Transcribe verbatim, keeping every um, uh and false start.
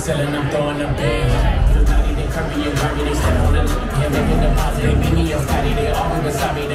selling, I'm throwing up big. Everybody, they curvy and curvy, they step on the yeah, making deposit. They beat me up, fatty, they always beside me.